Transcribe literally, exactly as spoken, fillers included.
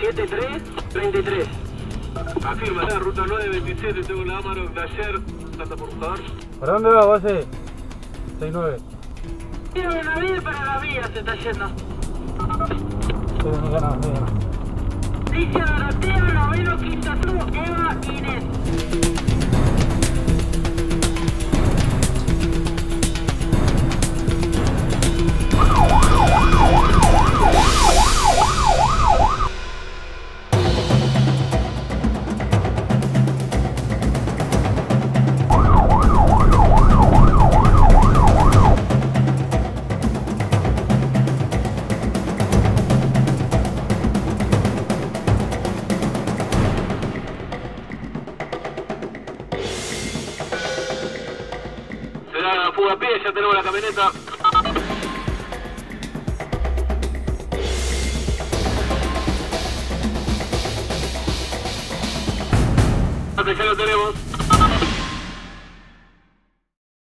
siete tres treinta y tres. Afirma, la ruta nueve veintisiete, tengo la Amarok de ayer. Plata, por favor. ¿Para dónde va, base? seis nueve. Tiro de Navidad para la vía se está yendo. Sí, me gana, me gana. Alicia Doroteo, noveno, quinto sur, Eva, Inés. Será la fuga a pie, ya tenemos la camioneta. Ya lo tenemos.